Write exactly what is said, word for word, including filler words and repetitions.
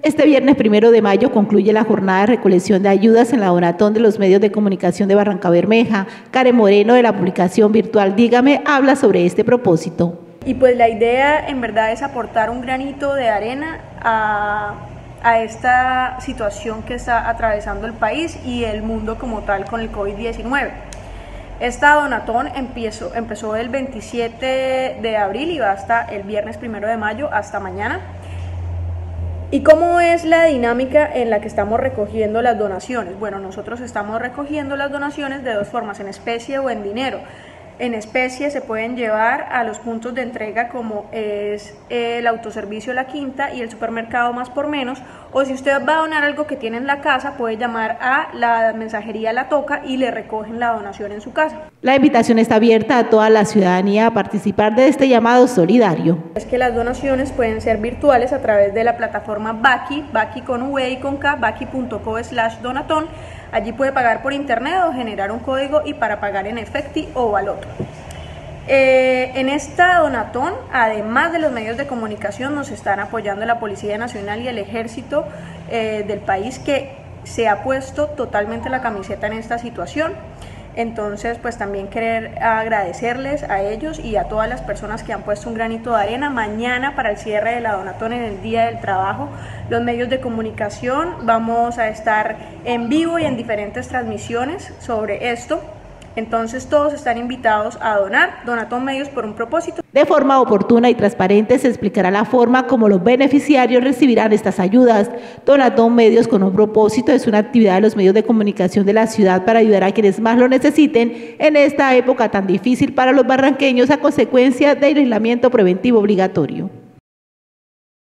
Este viernes primero de mayo concluye la jornada de recolección de ayudas en la Donatón de los medios de comunicación de Barrancabermeja. Karen Moreno, de la publicación virtual Dígame, habla sobre este propósito. Y pues la idea en verdad es aportar un granito de arena a, a esta situación que está atravesando el país y el mundo como tal con el COVID diecinueve. Esta Donatón empezó, empezó el veintisiete de abril y va hasta el viernes primero de mayo, hasta mañana. ¿Y cómo es la dinámica en la que estamos recogiendo las donaciones? Bueno, nosotros estamos recogiendo las donaciones de dos formas, en especie o en dinero. En especie se pueden llevar a los puntos de entrega como es el autoservicio La Quinta y el supermercado Más por Menos, o si usted va a donar algo que tiene en la casa, puede llamar a la mensajería La Toca y le recogen la donación en su casa. La invitación está abierta a toda la ciudadanía a participar de este llamado solidario. Es que las donaciones pueden ser virtuales a través de la plataforma Baki, Baki con V y con K, baki punto co slash donatón. Allí puede pagar por internet o generar un código y para pagar en efecti o baloto. Eh, en esta Donatón, además de los medios de comunicación, nos están apoyando la Policía Nacional y el Ejército eh, del país, que se ha puesto totalmente la camiseta en esta situación. Entonces, pues también querer agradecerles a ellos y a todas las personas que han puesto un granito de arena. Mañana, para el cierre de la Donatón, en el Día del Trabajo, los medios de comunicación vamos a estar en vivo y en diferentes transmisiones sobre esto. Entonces todos están invitados a donar. Donatón Medios por un propósito. De forma oportuna y transparente se explicará la forma como los beneficiarios recibirán estas ayudas. Donatón Medios con un propósito es una actividad de los medios de comunicación de la ciudad para ayudar a quienes más lo necesiten en esta época tan difícil para los barranqueños a consecuencia del aislamiento preventivo obligatorio.